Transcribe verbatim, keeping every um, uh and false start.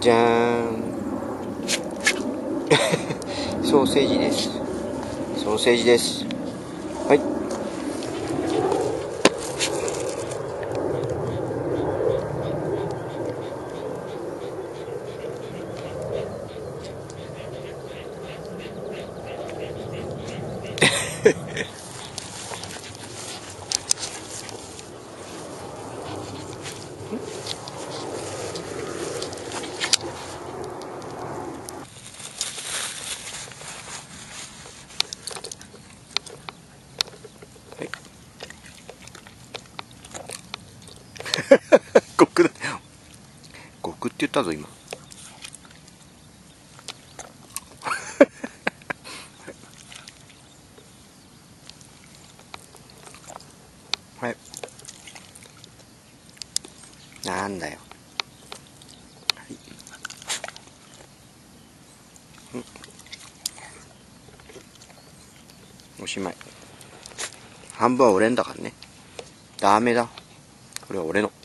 じゃーんソーセージです。ソーセージです。はい極だ。極って言ったぞ今。はい。なんだよ。はい。うん。おしまい。半分は俺んだからね。ダメだ。これは俺の。